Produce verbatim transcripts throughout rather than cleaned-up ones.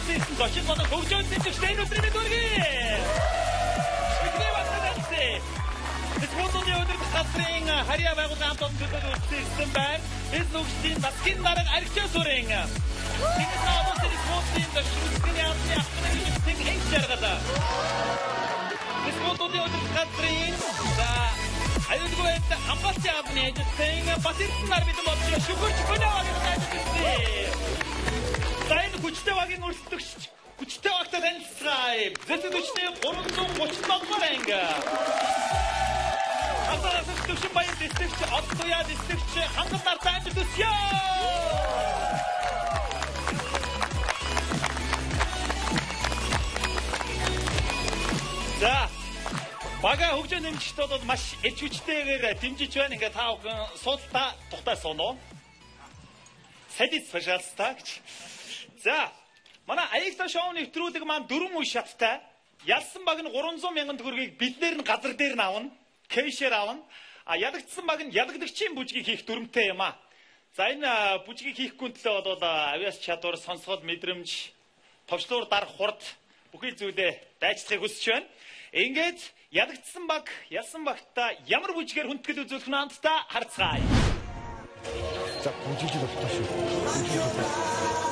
Эцэс зочин болон хөгжөөн тэмцэгчтэй өнөөдрийн мэд үргээ. Эхний багтаалцээ. Тэсгүүний өдөр газрын харьяа байгууллагын хамт олон төлөөлөл үүсгэсэн байна. Бид нүгсийн баскин дараг арчаа сүрэн. Тэгээс наадад тэсгүүний дэвшүүлсний яамны ахмад гişтэн хэнч жаргала. Тэсгүүний өдөр газрын за аюулгүйд хамгаалцын авны эжсэн басирсан нар бид бодчих шүгүрч гоноо гэж Сайн хүчтэй багийн өрсөлдөгч хүчтэй багтаа танилцгаая. Зэтэд хүчтэй гурван зуун гучин доллар анги. Хасарас төвшин баян дэстэгч Оттоя дэстэгч хангал нар таанд төсөө. За бага хөгжөө нэмжигчд бол маш эч хүчтэйгээр дэмжиж байна. Ингээ та бүхэн суултаа тухтай соно. Садис пожалуйста. За, манай аягтай шоу нэвтрүүлэг маань дөрвөн үе шаттай. Ялсан баг нь гурван зуун мянган төгрөгийг биднэр нь газар дээр нь авна, кэшээр авна. А ядагдсан баг нь ядагдагчийн бүжгийг хийх дүрмтэй юм а. За энэ бүжгийг хийхгүй төлөө бол авиас чадвар, сонсгол мэдрэмж, товчлуур дарах хурд бүхий зүйлээ дайчлахыг хүсэж байна. Ингээд ядагдсан баг, ялсан багтаа ямар бүжгээр хүндэтгэл үзүүлэх нь хамтдаа харцгаая. За, бүжиж болтой шүү. Бүжиж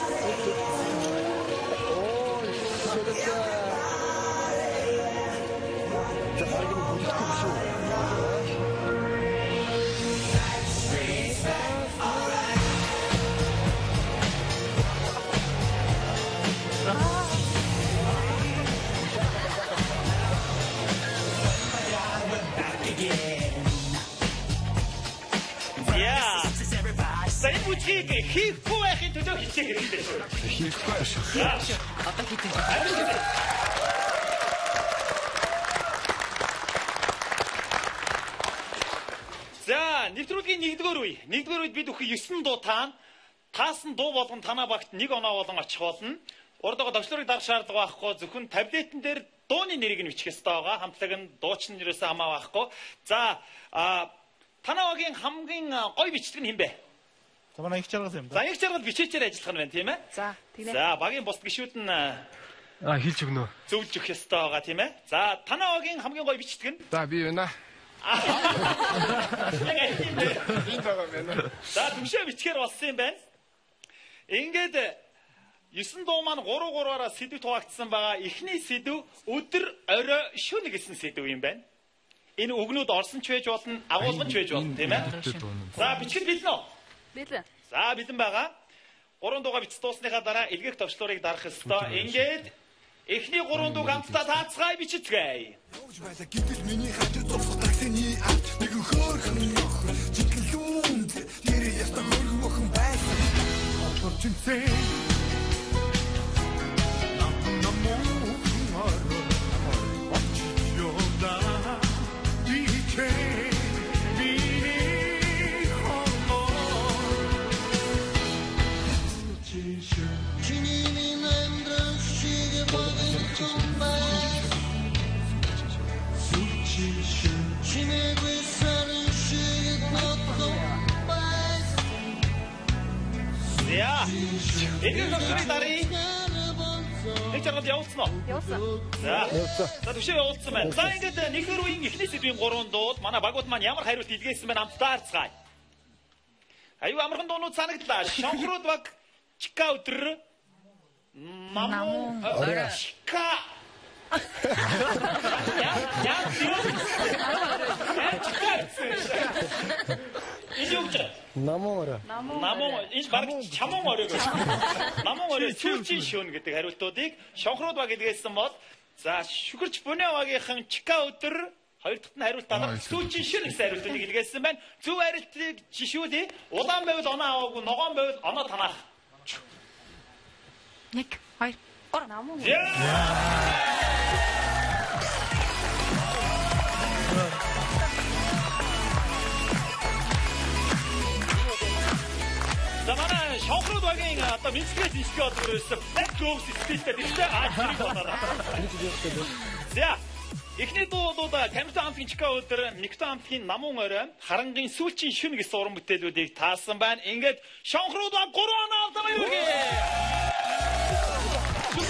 Сайн бүжгийг хийхгүй байхын төлөө хичээх хэрэгтэй шүү. Хийхгүй шүү. Одоо хийх. За, нэвтрүүлгийн нэгдүгээр үе. Нэгдүгээр үед бид бүхэн есөн дуу таана. Таасан дуу болгон танаа багт нэг оноо болон очих болно. Урдгаа товчлуурыг дарах шаардлага байхгүй. Зөвхөн таблетэн дээр дууны нэрийг нь бичих ёстой байгаа. Хамтлаг нь дуучин нэрээс хамаа байхгүй. За, танаа багийн хамгийн гоё бичдэг нь хэн бэ? За манай их жаргал юм да. За их жаргал бичээчээр ажиллах нь байна тийм ээ. За тийм ээ. За багийн бус гişүүд нь а хэлж өгнө. зөвлөж өгөх ёстой байгаа тийм ээ. За танаа багийн хамгийн гоё бичдэг нь. За би байна. Би байгаа байна. За түшээ бичгээр болсон юм байна. Ингээд есөн дуу маань гурав гурваараа сэдв хуваагдсан байгаа. Эхний сэдв өдөр орой шөнө гэсэн сэдв юм байна. Энэ өгнүүд орсон ч байж болно, агуулгач байж болно тийм ээ. За бичгэд билнэ үү? Билээ. За бэлэн байгаа. Гурван дууга бичиж дуусныхаа дараа илгээх товчлуурыг дарах ёстой. Ингээд эхний гурван дууг хамтдаа таацгаая бичицгээе. Гэтэл миний хатад зурсах таксины авт нэг хөөрхөн нөхөр жиглүүнд нэрээ ястаа хөргөн өхөн байсан. Орчинцээ намхан намхан ороо очиёда дичээ За. Энэ зөвхөн дарыг нэг цагт явуулсан уу? Явуулсан. За. За түшээ явуулсан байна. За ингээд нэгдүгээр үеийн эхний сэдвийн гурван дууд манай багууд маань ямар хариулт илгээсэн байна хамтдаа харцгаая. Аюу амархан дуунууд санагдлаа. Шонхрууд баг чика өдөр намуу чика Я я Ижүүгч. Намуу орой. Намуу энэ баг чамун орой гэж. Намун орой сүүчийн шөнө гэдэг хариултуудыг шонхрууд баг илгээсэн бол за шүгэрч бүнэ багийнхан чика өдөр хоёр дахь нь хариулт алга сүүчийн шөнө гэсэн хариултуудыг илгээсэн байна. Зөв хариултыг жишүүлээ. Улаан байвал оноо аваагүй, ногоон байвал оноо танаах. Нэг, хоёр, гурав. Намуу. За манай шонхрууд багийн одоо минскээс ишгэ одоо ерөөсө black rose стилтэй тийм аа хэрэг болоо. За эхний дуу дуу Камертон амтгийн чика өдөр Никтон амтгийн намун орой харангийн сүүлчийн шүн гэсэн уран бүтээлүүдийг таасан байна. Ингээд шонхрууд баг гурван оноо авдаг юм.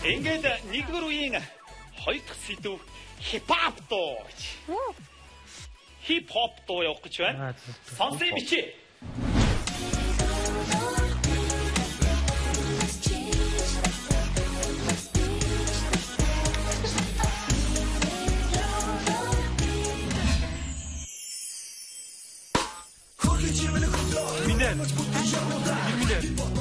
Ингээд нэгдүгээр үеийн хоёр дахь сэдв хипхоп дуу гэж. Хипхоп дуу явах гэж байна. Сонсъё бичээ. Минэн. Минэн.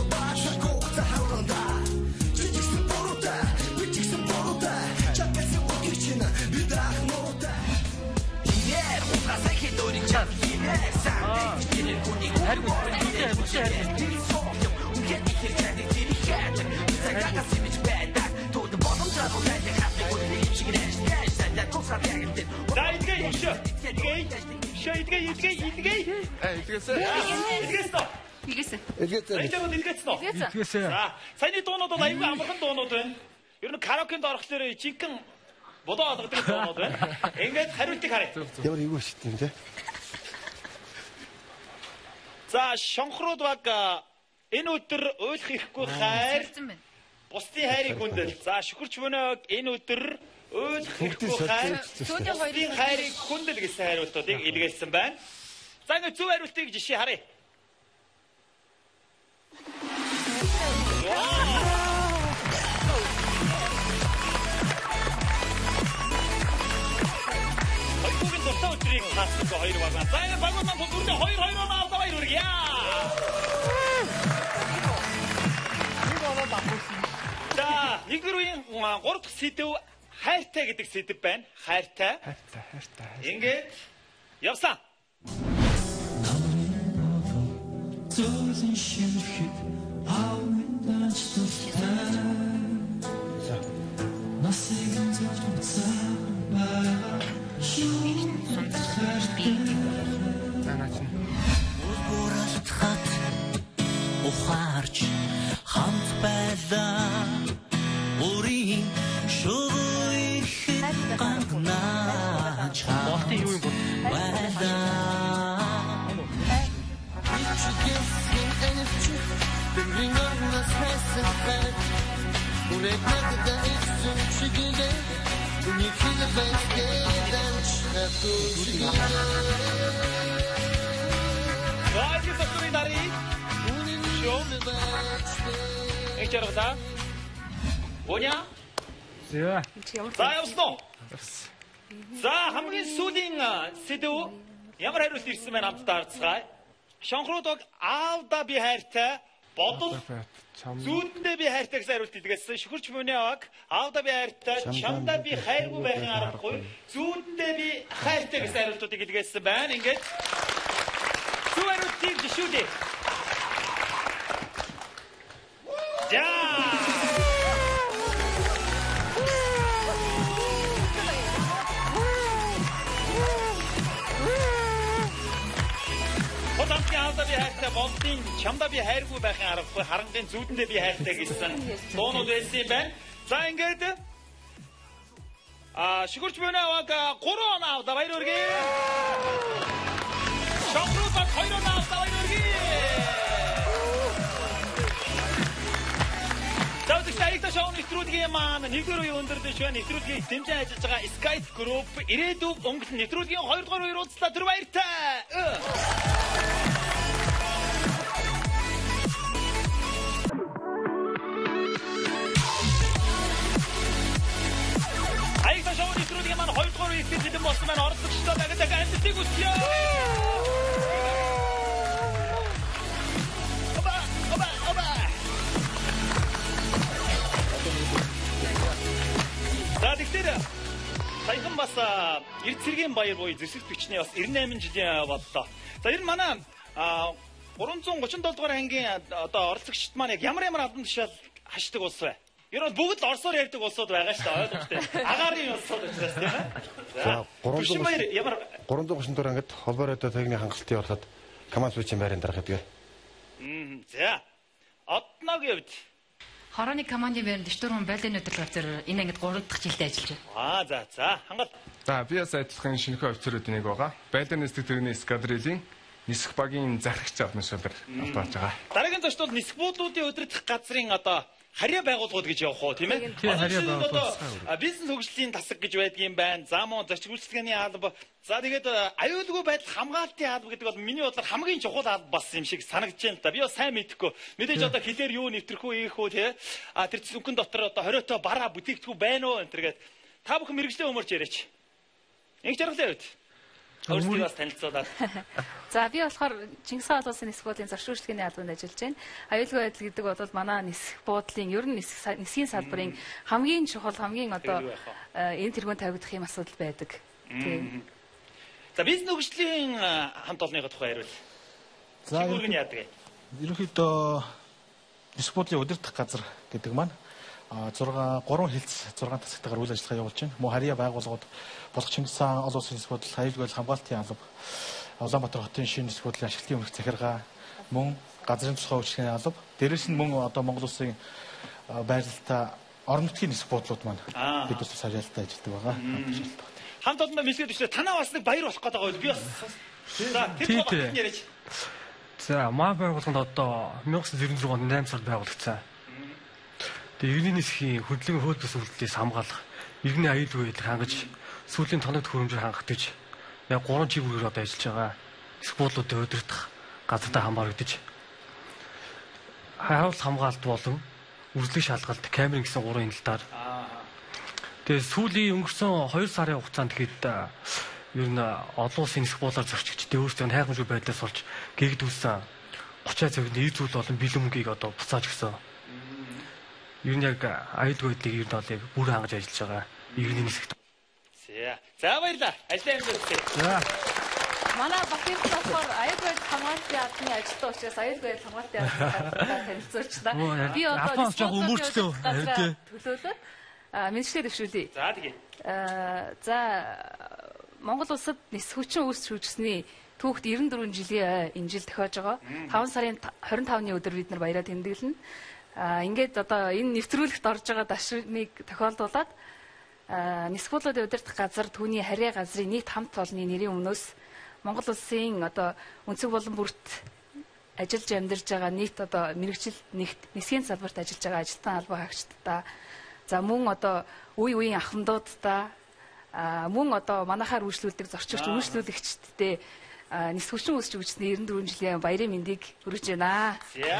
За идгээ шүү. Идгээ. Шүү идгээ идгээ идгээ. Э, идгээсэй. Идгээсэй. Игээсэ. Идгээсэй. Эцэг идгээсэн үү? Идгээсэй. За, саяны дуунууд бол аюулгүй амархан дуунууд байна. Ер нь караокенд орохдоо жинхэнэ бодоо олгодог дуунууд байна. Ингээд хариултыг харъя. Ямар эвгүй шít юм те. За, шонхрууд баг энэ өдөр ойлгох ихгүй хайр бусдын хайрыг хүндэл. За, шүхэрч мөнөөг энэ өдөр ойлгох ихгүй хайр бусдын хайрыг хүндэл гэсэн хариултуудыг илгээсэн байна. За, ингээд зөв хариултыг жишээ харъя. Хоёрын дуртай өдрийг хаасан хоёр баг. За, энэ баг маань бүгдээ хоёр хоёр оноо авдаг хоёр үргье. За, нэгдүгээр үеийн гурав дахь сэдв хайртай гэдэг сэдв байна. Хайртай. Хайртай, хайртай. Ингээд явсан. ухаарч хамт байлаа өрийн шугыг ганнаач Бохтын юу юм бол? байлаа Вааги сотри нари. Шоу. Эчэрэгдэ. Оня. Зэ. За явсан. За хамгийн сүүлийн сэдв ямар хариулт ирсэн байна хамтдаа харцгаая. Шонхрууд аавда би хайртай бодол зүүдэндээ би хайртай гэсэн хариулт илгээсэн. Шүхэрч мөнөө аг аавда би хайртай чамда би хайргүй байхын аргагүй зүүдэндээ би хайртай гэсэн хариултуудыг илгээсэн байна. Ингээд зөв хариултыг жишүүлээ. За Хотамтны аавда би хайртай болдын чамда би хайргүй байхын аргагүй харангийн зүүдэндээ би хайртай гэсэн дуунууд байсан юм байна. За ингээд а шүгүрч мөнөө аг гурван оноо аавда баяр хүргэе. Шонхрууд хоёр оноо аавда баяр хүргэе. Завдагчдаа шоу нэвтрүүлгийн маань нэгдүгээр үеийн өндөрдөж байна. Нэвтрүүлгийг дэмжин ажиллаж байгаа Skype Group ирээдүйн өнгөлн нэвтрүүлгийн хоёр дахь үеийн уулзлаа түр баяртай. Аяг шоу нэвтрүүлгийн маань хоёр дахь үеийн эцэг болсон маань оролцогчдоо дахин дахин амжилтыг хүсье. За тэгэхээр саяхан бас Эрцэргийн баяр буюу зэвсэгт бичний бас девяносто восемь жилийн боллоо. За ер нь манай гурван гучин долоо дугаар ангийн одоо оролцогчд маань яг ямар ямар албан тушаал хашдаг улс вэ? Ер нь бүгд л орсоор ярьдаг улсууд байгаа шүү дээ. Ойлгомжтой. Агаарын улсууд учраас тийм ээ. За гурван баяр ямар гурван гучин дугаар ангид холбоор одоо тагны хангалтын ороход команд switch-ийн байранд дарах гэдэг. Мм за. Одноогийн хувьд Хорооны командын байранд дэвтэр хүн байлдааны өдөр газар энэ ангид гурав дахь жилдээ ажиллаж байна. Аа за за хангал. За би бас адилхан шинэхэн офицеруудын нэг байгаа. Байлдааны сэтгэрний эскадрилийн нисэх багийн захирагч авна шалдар албааж байгаа. Дараагийн зочдод нисэх буудлуудын удирдах газрын одоо харьяа байгууллагууд гэж явах уу тийм ээ? Тийм, харьяа Одоо байгууллагууд. бизнес хөгжлийн тасаг гэж байдаг юм байна. За мөн зорчиг үйлчлэгээний алба. За тэгээд аюулгүй байдал хамгаалтын алба гэдэг бол миний бодлоор хамгийн чухал алба бас юм шиг санагдаж байна л да. Би бас сайн мэдэхгүй. Мэдээж одоо хэлээр юу нэвтрэх үү, ийх үү те. А тэр зүнхэн дотор одоо хориотой бараа бүтээгдэхүү байна уу энэ төргээд та бүхэн мэрэгжлийн өмөрч яриач. Ингэ жаргалаа үед. Өөрсдөө бас танилцуулаад. За би болохоор Чингис хаан улсын нисэх буудлын зорчиг үйлчлэгээний албанд ажиллаж байна. Аюулгүй байдал гэдэг бол манай нисэх буудлын ер нь нисхийн салбарын хамгийн чухал, хамгийн одоо энэ тэргуун тавигдах юм асуудал байдаг. Тийм. За бизнес хөгжлийн хамт олонныхоо тухай яриул. За Чигүүргэн яадаг. ерөнхийдөө нисэх буудлын удирдах газар гэдэг маань6 3 хилцс6 тасагтайгаар үйл ажиллагаа явуулж байна. Мөн харьяа байгууллагууд болох Чингис хаан олон улсын нисэх бодол, аюулгүй байдал хамгаалтын алба, Улаанбаатар хотын шинэ нисэх бодлын ашиглалтын өмнөх захиргаа, мөн газрын тусгай үйлчлэгээний алба, дээрэс нь мөн одоо Монгол улсын байрлалтай орон нутгийн нисэх бодлууд маань бид бас харьяалтай ажилладаг байгаа. Хамт олондоо мэсгээд өчтөө танаа бас нэг баяр болох гэдэг байгаа. Би бас за тэр тухайд яриач. За маа байгууллаганд одоо найман зөрчил онд найман сард байгуулагдсан. Тэгээ иргэний нисхийн хөдөлгөөний хөлбөс үйлдэлээс хамгаалах, иргэний аюулгүй байдлыг хангаж, сүүлийн тоног төхөөрөмжөөр хангах гэж яг гурван чиглэлээр одоо ажиллаж байгаа. Нисэх буудлуудыг удирдах газартай хамгаалагдаж, хариулт хамгаалалт болон үржлэг шалгалт, камерын гэсэн гурван хяналтаар. Тэгээ сүүлийн өнгөрсөн хоёр сарын хугацаанд тэгэхэд ер нь олон улсын нисэх буудлаар зорчигчдын өөрсдөө хайхамжгүй байдлаас болж гэгдүүлсэн гучин цагийн ий зүйл болон бэлэн мөнгийг одоо буцааж өгсөн. Ер нь яг аюулгүй байдлыг ер нь бол яг бүр хангаж ажиллаж байгаа. Иргэний нисэх. За. За баярлаа. Ажлын амжилт хүсье. За. Манай Бакир болохоор аюулгүй байдал хамгаалтын албаны ажилтан учраас аюулгүй байдал хамгаалтын албаны танилцуулчлаа. Би одоо жоо өмөрчлөө. Төлөөлөд мэдчлээ дэвшүүлье. За тэгье. Аа за Монгол улсад нисэх хүчин үүсч хөгжсөний түүхт девяносто дөрвөн жилийн энэ жил тохиож байгаа. таван сарын двадцать пятыны өдөр бид нар баяраа тэмдэглэнэ. Аа ингээд одоо энэ нэвтрүүлэгт орж байгаа дашныг тохиолдуулаад нисэх буудлуудын удирдах газар түүний харьяа газрын нийт хамт олонны нэрийн өмнөөс Монгол улсын одоо өнцөг болон бүрт ажиллаж амьдарч байгаа нийт одоо мэрэгжил нэгт нисхийн салбарт ажиллаж байгаа ажилтан албан хаагчдаа за мөн одоо үе үеийн ахмадуудаа мөн одоо манайхаар үйлчлүүлдэг зорчигч үйлчлүүлэгчдтэй нисэх хүчин үүсч үжсний девяносто дөрвөн жилийн баярын мэндийг хүргэж байна.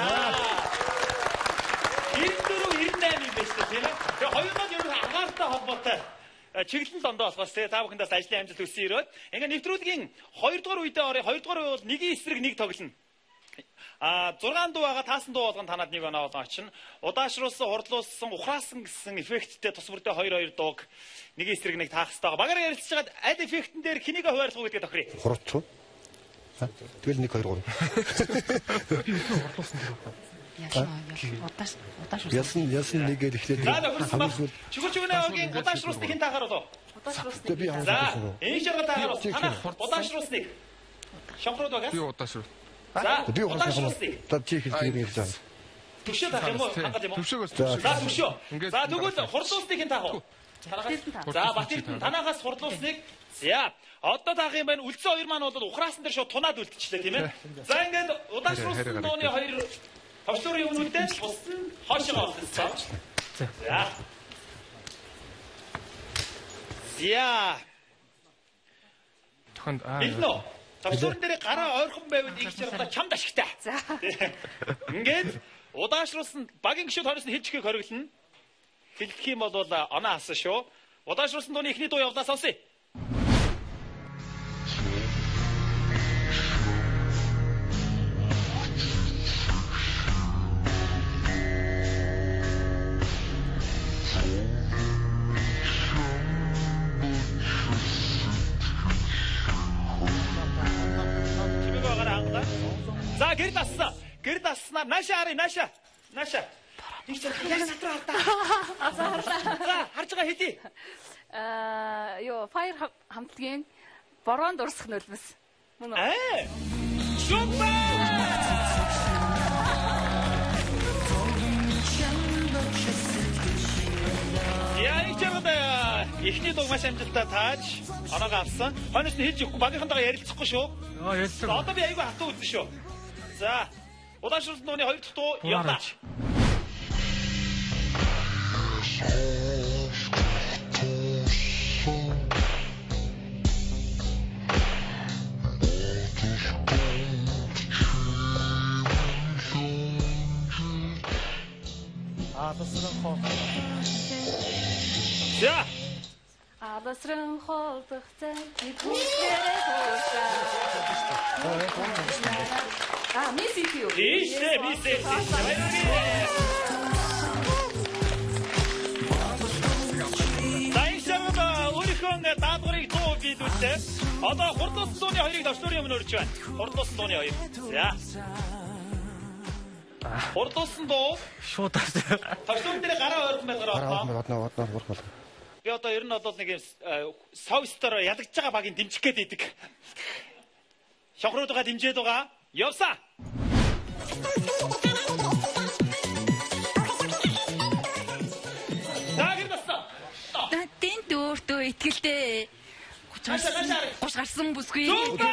девяносто дөрвөн девяносто восемь юм байна шүү дээ тийм ээ. Тэгээ хоёр маань ер нь агаартай холбоотой чиглэл дондоо болохоос тэгээ та бүхэндээс ажлын амжилт хүсье өрөөд. Ингээ нэвтрүүлгийн хоёр дахь үедээ орё. хоёр дахь үе бол нэгэн эсрэг нэг тоглоно. А зургаан дуу байгаа таасан дуу болгон танаад нэг оноо болгон очино. Удаашруулсан, хурдлуулсан, ухраасан гэсэн эффекттэй тус бүрдээ хоёр хоёр дууг нэг эсрэг нэг таах хэрэгтэй байгаа. Багаар ярилцж байгаад аль эффектэн дээр хэнийг хуваарлах уу гэдгээ тохирё. Хурц уу? Тэгэл нэг хоёр гурав. Удаас удаас Ясан ясан нэг л ихлээд хамгийн чигүүр чигүүрийн удаашруулсан хин таагаар болоо. удаашруулсан. Би За, энэ шарга таагаар танах удаашруулсныг. Шонхроод байгаа. Би удаашруул. За, би удаашруулсныг. За чи хэлдэг юм байна. Төвшөө таах юм уу? Хангах юм уу? Төвшөөгөөс. За, төвшөө. За, тэгвэл хурдлуулсныг хин таах уу? За, Батэрдэн танахаас хурдлуулсныг. За, одоо таах юм байна. Үлдсэн хоёр маань бол ухраасан дээр шууд тунаад үлдчихлээ тийм ээ. За, ингээд удаашруулсан дууны хоёр хавшлуурын өмнөдөө тусна хоошоо олсон. За. За. Тохонд аа. Билнэ. Хавшлуурын дээр гараа ойрхон байвал их чаргата чамд ашигтай. За. Ингээд удаашруулсан багийн гişүүд хоороос нь хэлчихгийг хориглоно. Хэлэх юм бол оноо асан шүү. Удаашруулсан дууны эхний дуу явлаа сонсъё. За гэр дассан. Гэр дасснаа наашаа харъя наашаа. Наашаа. Их ч яг сатраа алдаа. За харж байгаа хэдий. Аа ёо Fire хамтлагийн бороонд урсах нөлмөс. Мөн үү? Аа. Супер! Яа их чамдаа эхний дуг маш амжилттай тааж оноогоо авсан. Хойноос нь хэлж өгөхгүй багийнхантайгаа ярилцахгүй шүү. Аа ярилцсан. Одоо би айгүй хатуу үзсэн шүү. За удаашруулсан дууны хоёр дахь дуу явлаа. Аласран хоолдох. За. Аласран хоолдох цай түлхээрээ туушаа. А, мисс юу? Ийшээ, мисс ээ. Дайшаа өөрийнхөө даадгурыг туу бидүүлээ. Одоо хурдлуулсан дууны хоёрыг давчлуурын өмнө өрж байна. Хурдлуулсан дууны хоёр. За. Хурдлуулсан дуу. Шууд таарсан. Давчлуурын дээр гараа ойрхон байлгаар Гараа авах. одноо одноо урах бол. Би одоо ер нь бол нэг юм савстаар ядагч байгаа багийн дэмжих гээд идэг. Шохруудгаа дэмжээд байгаа. Явсаа. Дагэр баста. Тэн дүүртөө итгэлтэй. Гош гарсан бүсгүй.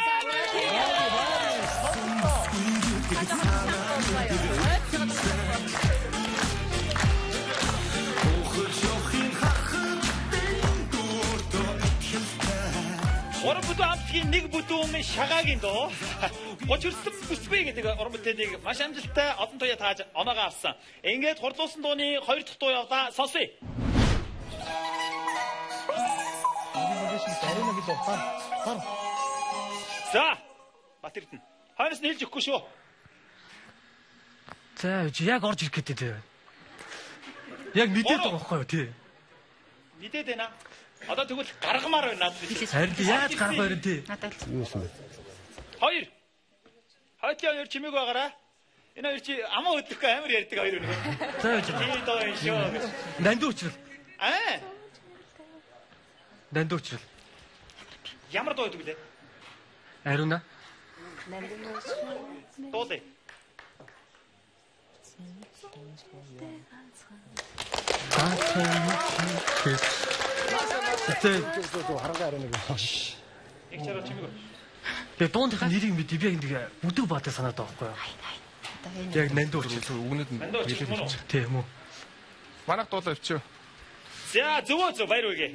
Орон бүтэн хамтгийн нэг бүтэн шагаагийн дуу. Гочирсан бүсгүй гэдэг орон бүтээнийг маш амжилттай одон туяа тааж оноогоо авсан. Ингээд хурдлуулсан дууны хоёр дахь дуу явлаа. Сонсъё. За. Батэрдэн. Хойноос нь хэлж өгөхгүй шүү. За, яг орж ирэх гэдэг дээ. Яг мэдээд байгаа байхгүй юу тий. Мэдээд байна. Одоо тэгвэл гаргамаар байна. Харин яаж гарах байр тий. Надад Юу юм бэ? Хоёр. Хойтлын хоёр чимээг байгаараа. Энэ хоёр чи амаа өдөхгүй амар ярьдаг хоёр үнэ. За яаж Тий доо энэ шүү. Нандуу учрал. Аа. Нандуу учрал. Ямар дуу өгдөг лээ? Ариуна. Дуу дээ. Тэ харангаа арай нэг. Их чараа чимээг. Тэгээ дууных нэрийг мэд би яг нэг бүдэг баатай санаад байгаа байхгүй юу? Яг нандуу учрал үгнэд нь хэлээд тийм үү. Манайх дуулаа өвчөө. За зөвөө зөв баяр үгээ.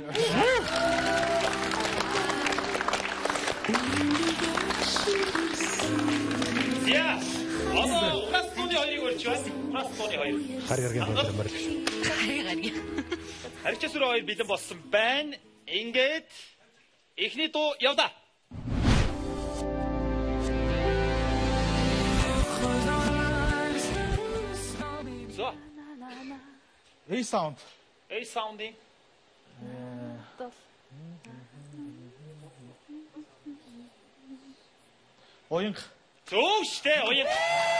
Я. Одоо ухаас тууны хоёрыг өрч байна. Ухаас тууны хоёр. Хар гаргийн бодол мөр л шүү. гарыг гарыг. Харьчасүр хоёр бэлэн болсон байна. Ингээд эхний дуу явда. So. A sound. A sounding. Оянг. Зөв штэ оянг.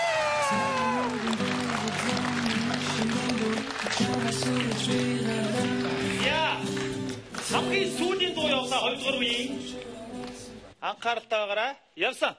Я. Хамгийн сүүлийн дуу явсаа хоёрдугаар үеийн анхааралтай байгаарай. Явсан.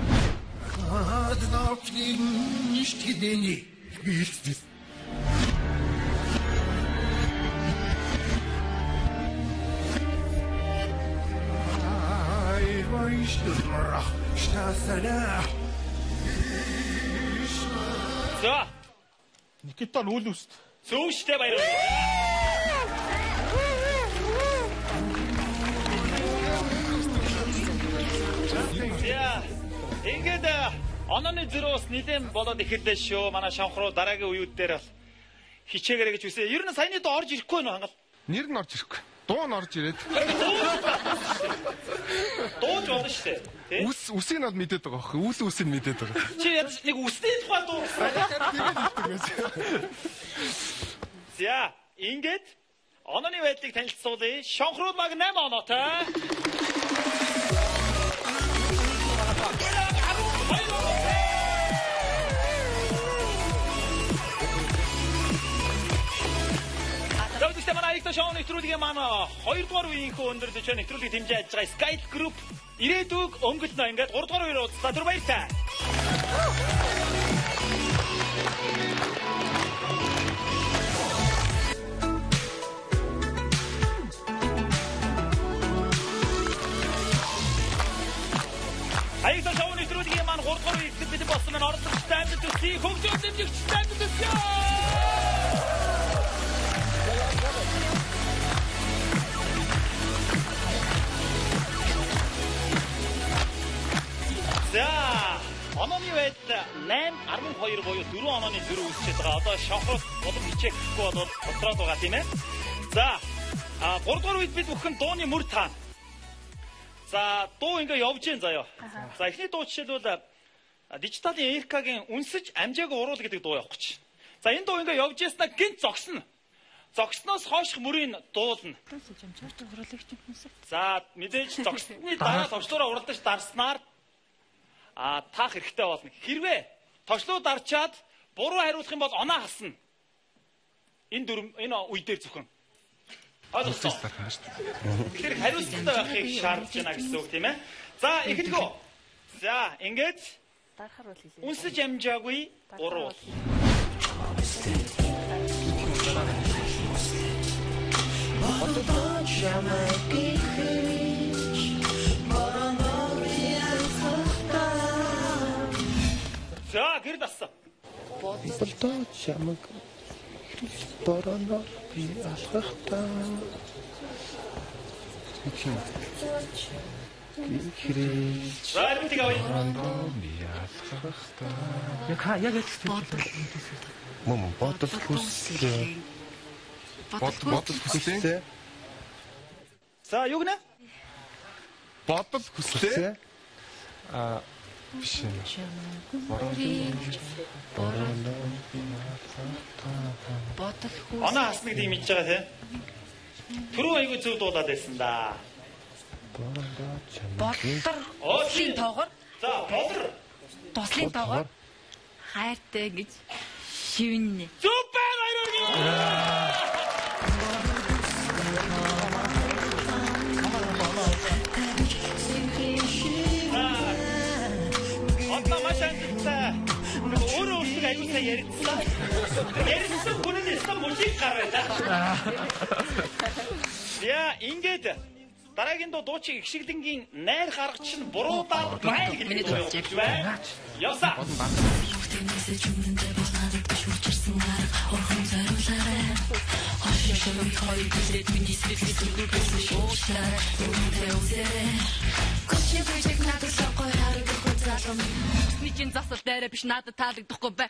За. Никита үл үст. Зөв штэ баяр. Я. Ингээд онооны зөрөөс нэлээд болоод ихэрлээ шүү. Манай шанхруу дараагийн үеуд дээр бол хичээгээрэй гэж үсэ. Ер нь саяны доо орж ирэхгүй нөө хангал. Нэр нь орж ирэхгүй. Дуу нь орж ирээд. Дууж болно штэ. Тэ? Үс үсийг нь бол мэдээд байгаа байхгүй. Үс үсийг нь мэдээд байгаа. Чи яаж нэг үсний тухай дуу. За, ингээд онооны байдлыг танилцуулъя. Шанхруу баг восемь оноотой. Тэгвэл манай их ташааны нэвтрүүлгийн маань хоёрдугаар үеийнхөө өндөрлөж нэвтрүүлгийг хэмжиж байгаа Sky Group ирээдүг өнгөлнө. Ингээд гуравдугаар үеэр уулзлаа. Түр баяртай. Аяг ташааны нэвтрүүлгийн маань гуравдугаар үеийг бид болсон маань оролцогч таймд төсөй хөгжөөд дэмжигч таймд төсөй. Онооны байдал найман арван хоёр буюу дөрвөн онооны зөрүү үүсчээд байгаа. Одоо шохрол улам хичээхгүй болоод дотроод байгаа тийм ээ. За а гурав дахь үед бид бүхэн дууны мөр таана. За дуу ингээ явж гин заяа. За эхний дуу жишээлбэл дижиталын Эркагийн үнсэж амжаагүй уруул гэдэг дуу явах гэж. За энэ дуу ингээ явж яснаа гинт зогсно. Зогсноос хойших мөрийг дуулна. За мэдээж зогсны дараа товчлуураа уралдаж дарснаар а таах хэрэгтэй болно. Хэрвээ товчлуу дарчаад буруу хариулах юм бол оноо хасна. Энэ дүр энэ үе дээр зөвхөн. Ойлгосон. Тэгэхээр хариуцлагатай байхыг шаардж байна гэсэн үг тийм ээ. За эхлэв. За ингээд дарахаар бол хэлээ. Үнсэж амжаагүй буруу. За гэр дассан. Бодолтой чамаг бороноор би алхахтаа. Гэрээ. За тийг авъя. Би алхахтаа. Яг яг яг бодол. Мөн бодол хүслээ. Бодол хүслээ. За юу гэнэ? Бодол хүслээ. А биш юм. Бодол хүү. Оноо хасна гэдэг юм хийж байгаа тийм. Түрүү айгүй зөв дуулаад байсан да. Бодор. Туслын тоогоор. За бодор. Туслын тоогоор хайртай гэж шивнэ. Супер баярлалаа. Одоо машинтай өөрөө өөртөө аюул сайн ярьсан. Ярьсан хүнээс мужик гараа. Яа ингээд дараагийн дуу дуучин Игшиглэнгийн найр гаргач нь буруудаад байна гэдэг үг байна. Явса. Миний засал дээр биш надад таалагдахгүй бай.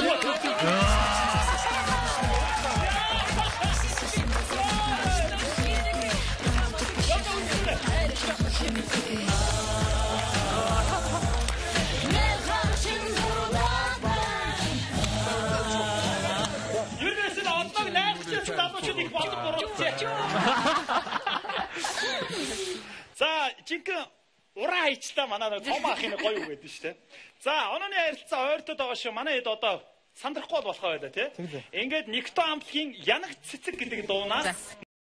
Юунаас одног найрч залуучууд их болдог бурууч. За жинхэнэ ураа хийчлээ манай нэг том ахын гоё үг гэдэг шүү дээ. За онооны харилцаа ойртод байгаа шүү. Манай хэд одоо сандрахгүй болох байлаа тий. Ингээд Никто амтгийн янагт цэцэг гэдэг дуунаас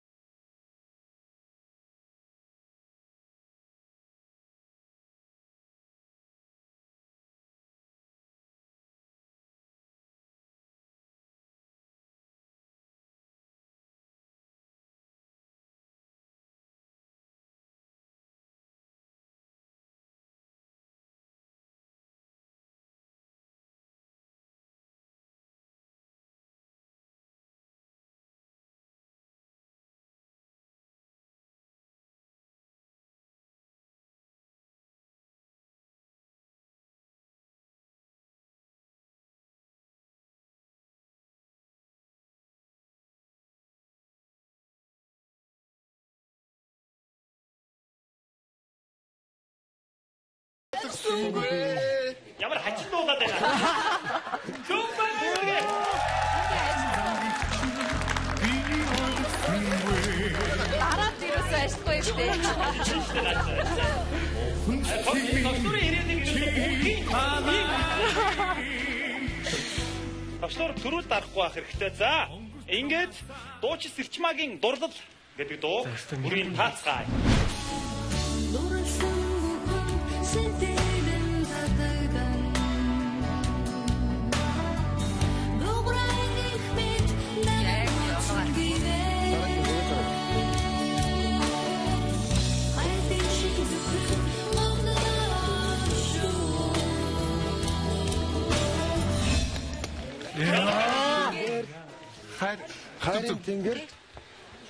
ямар хачин дуулаад байна. Супер баярлалаа. Араад ирээс ашгүй дээ. Товчлуурын ирээний бүгдийн хааны. Товчлуур төрүүл дарахгүй байх хэрэгтэй. За ингээд дуучин Сэрчмагийн дурлал гэдэг дуу бүрийн таацгаая. Хайр хайрын тэнгэр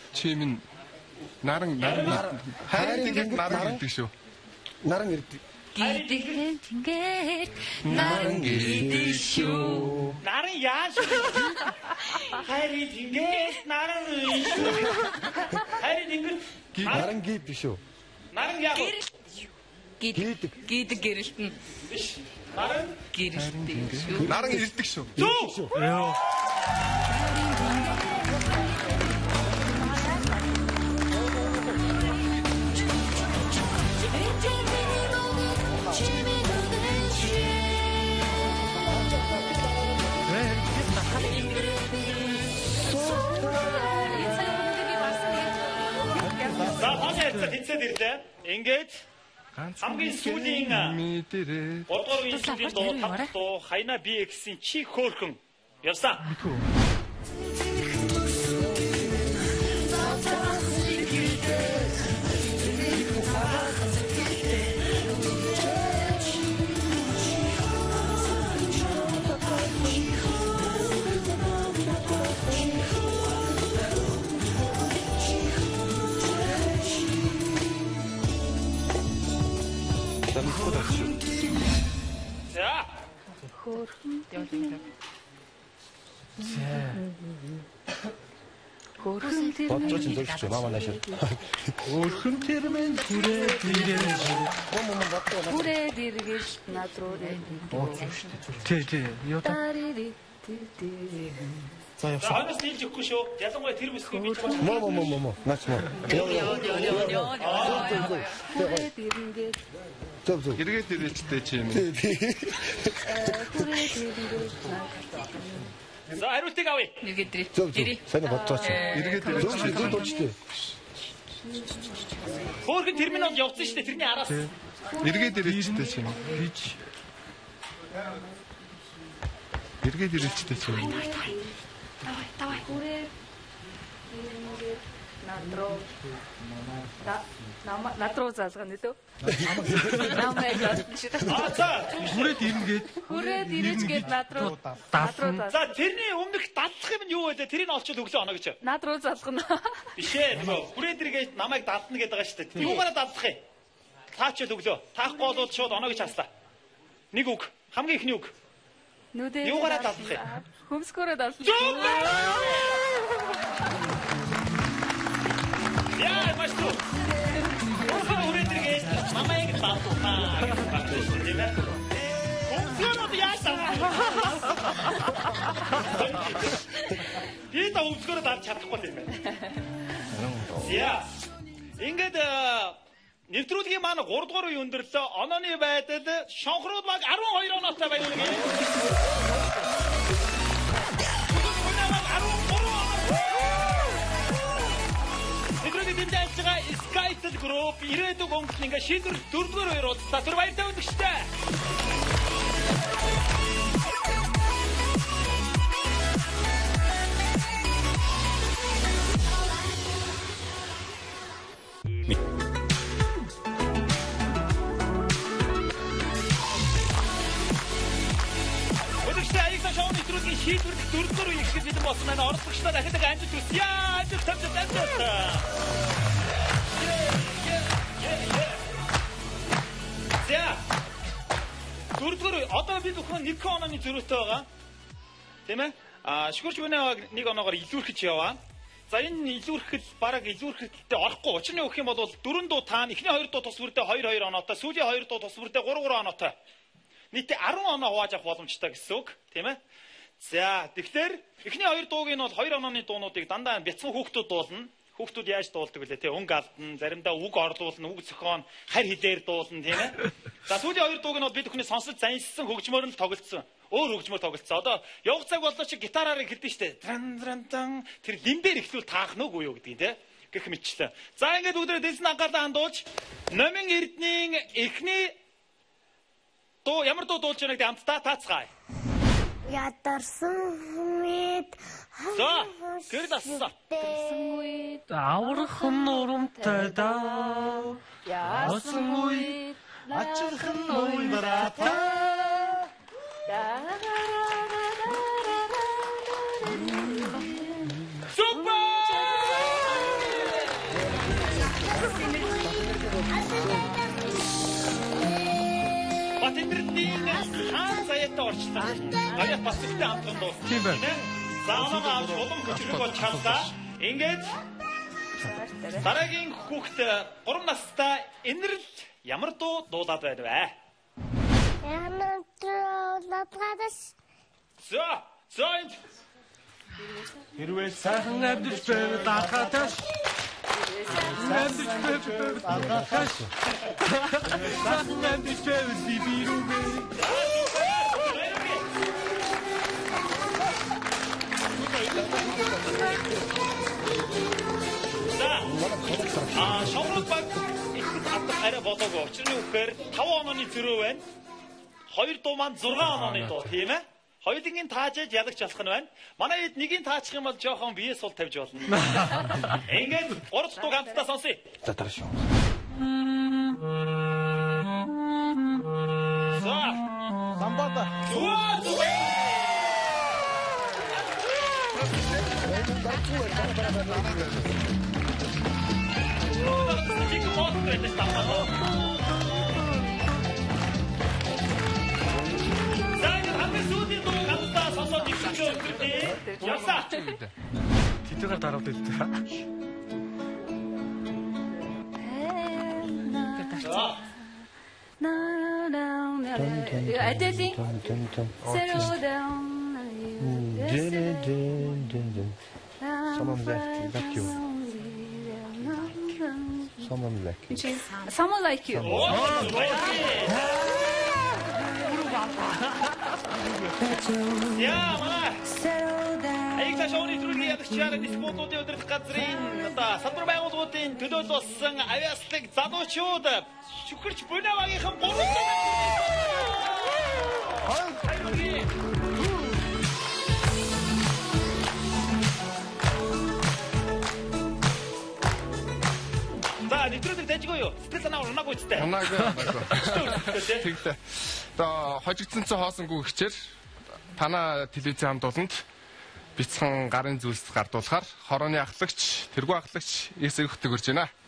чимэн наран наран хайрын тэнгэр наран гэдэг шүү. Наран ирдэг. Гидэх ингээд наран гидэх шүү. Наран яаж? Хайрыг ингээд наран шүү. Хайрыг ингээд Наран гид биш үү? наран яг Гидэх гидэх гэрэлтэн. биш. Наран Гэрэлтэн шүү. Наран ирдэг шүү. зүү. Йоо. За тооцоо хэлцээд ирлээ. Ингээд хамгийн сүүлийн мэдэрээ. гурван үеийн сүүлийн дуу тавх дуу Хайна би X-ийн чи хөөрхөн явсан. За Хөөрхөн. Хөөрхөн тэр Бодож чинь зөвшөөрч маа наашаа. Өөрхөн тэрмэн түрээд ирэж. Хүрээд иргэж над руу Тий, тий. Юу та? За за явсан. хойноос нийлж өгөхгүй шүү. Ялангуяа тэр бүсгүй би ч бас Мо мо мо мо мо. Наач мо. хүрээд иргэж Зөв зөв. Эргээд ирээчтэй чи юм. хүрээд иргэж над за хариултыг авъя. нэгэд дэрээ. Зөв зөв. Сайн бодож чинь. Эргээд Зөв ирээчтэй. зөв дуудчихдээ. Хөөрхөн терминал явцсан шүү дээ. Тэрний араас Эргээд ирээчтэй чи юм. Бич. Эргээд ирээчтэй чи юм. хүрээд иргэж над руу на над руу залгана лөө. Намайг яасан чи. аа за Хүрээд ирнгээд Хүрээд ирэж гээд над руу над руу залгана. за тэрний өмнөх дадлах юм нь юу вэ? Тэрийг олчод өглөө оноо гэж. Над руу залгана. Биш ээ. Хүрээд иргээд намайг дадна гэдэг байгаа шүү дээ. Юугаараа дадлах юм? Таачаад өглөө. Таахгүй бол шууд оноо гэж хаслаа. Нэг үг. Хамгийн ихний үг. Нүдээ Юугаараа дадлах юм? Хөмсгөрөө дадлах. Яа, машту. Хүрээд иргээд намайг дадна. Хөмсгөрөө яасан? Би та хөмсгөрөө дадж чадахгүй юм байна. Яа. Ингээд нэвтрүүлгийн маань гурав дахь үе өндөрлөө. Онооны байдал шонхрууд баг арван хоёр оноотой байлгүй. Нэвтрүүлгийн дэмжиж байгаа Skytel Group ирээдүг өнгөлт ингээ шийдвэр дөрөвдүгээр хоёр удаа тэр баяртай үзэгчтэй. Шийдвэрлэх дөрөвдүгээр үеийг шиг бэлэн болсон байна. Оролцогчдоо дахин дахин амжилт хүсье. Амжилт амжилт амжилт. За. Дөрөвдүгээр үе одоо бид бүхэн нэг онооны зөрүүтэй байгаа. Тийм ээ? Аа шүгүрч өнөө нэг оноогоор илүүрхэж яваа. За энэ илүүрхэл бараг илүүрхэлтэй орохгүй. Учир нь өгөх юм бол дөрөв дуу таана эхний хоёр дуу тус бүрдээ хоёр хоёр оноотой, сүүлийн хоёр дуу тус бүрдээ гурав гурав оноотой. Нийтдээ арван оноо хувааж авах боломжтой гэсэн үг, тийм ээ? За, тэгэхээр эхний хоёр дууг нь бол хоёр онооны дуунуудыг дандаа бяцхан хүүхдүүд дуулна. Хүүхдүүд яаж дуулдаг вэ те? Өнгө алдна, заримдаа үг орлуулна, үг зохион, харь хилээр дуулна, тийм ээ? За, сүүлийн хоёр дууг нь бол бид бүхний сонсож заньсан хөгжмөр нь тоглолцсон. Өөр хөгжмөр тоглолцсон. Одоо явах цаг боллоо чи гитараар хэлдэг штэ. Тран тран тан тэр лимбээр ихлүүл таах нүг уу юу гэдгийг те? Гэх мэтчлээ. За, ингээд бүгдээ дэсэн анхаалаа хандуулж Номин Эрдэнийн эхний дуу ямар дуу дуулж байгааг хамтдаа таацгаая. Ядарсан мэд За, гэр дассан. Аврахын урамтай даа. Яасан үед Ачирхан уйнараа та. Супер! Батэндрийн хаан заяатаа орчлоо. Аяа бас ихтэй хамтран дуусна. Тийм байна. За оноо авч улам хүчрэг бол чаллаа. Ингээд дараагийн хүүхэд гурван настай энэрл ямар дуу дуулаад байна вэ? Ямар дуу дуулаад За, за энэ Хэрвээ сайхан амьдч байвал анхааташ. Амьдч байвал анхааташ. Сайхан амьдч байвал би бирүүгээ. А шоурд баг ихэд хатах арай болоогүй. Учир нь үхээр таван онооны зөрөө байна. Хоёр дуу маань зургаан онооны дуу тийм ээ? Хоёулынгийн таажиж ялагч болох нь байна. Манай хэд нэгийг таачих юм бол жоохон бие сул тавьж болно. Ингээд гурав дахь дуу хамтдаа сонсъё. За дараа шүү. За, Самбада. Чиг мод гэдэг тамаа. Яса. Тэтгэр дараад илтээ. Аделин. Settle down. Someone like, like you. Someone like you. Someone like you. Яа, манай. Аяг ташууны төрлийн ядагчаар диспутуудын удирдах газрын одоо салбар байгууллагуудын төлөөлөл болсон авиаслаг залуучууд шүхэрч бунавагийнхан гурван За, нэвтрүүлэг дайжгүй юу? Сэтгэл санаа унаагүй ч тээ. Унаагүй, унаагүй. Тэгтээ. Одоо хожигдсон цаа хоосонгүй хичээр танаа телевизийн хамт олонд бяцхан гарын зүйлс гардуулахаар хорооны ахлагч, тэргүй ахлагч эсэг өгдөг өрж байна.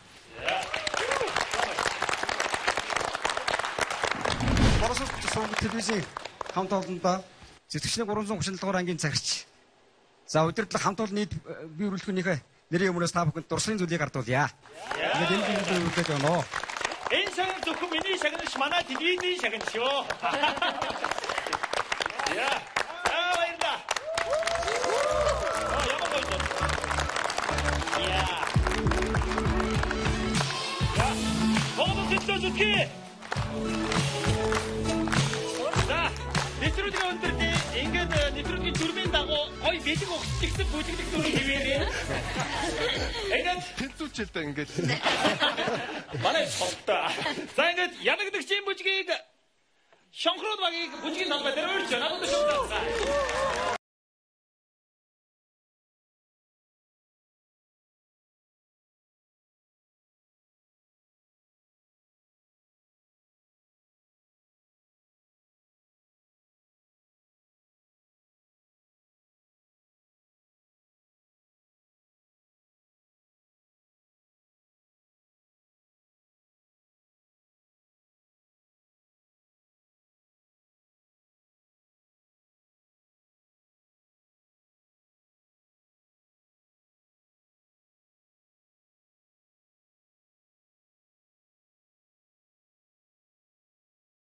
Боросос сувг телевизийн хамт олондоо зэтгэгчний гурван зуун гуравдугаар дугаар ангийн цагирч. За удирдлага хамт олон нийт бие үргэлжлөхнийхээ нэрийн өмнөөс та бүхэнд дурслын зүйлийг гардуулъя. Тэгээд энэ зүйлийг үлдээж байна. Энэ шагнал зөвхөн миний шагналш манай телевизийн шагнал шүү. Яа. Аа баярлаа. Аа ямар гоё. Яа. Яа. Богдо тэтгэж үтгий. За, нэвтрүүлгийн өндөртэй ингээд нэвтрүүлгийн дүрмийн дагуу гоё бэлэг өгсөгдсөн бүжиглэх дүрм хэвээрээ. Ингээд тэнцүүчэлтэй ингээд. Манай цогтой. За ингээд янагдагчийн бүжгийг шонхрууд багийг бүжгийн талбай дээр өөрчөө надад шонгоцгаа.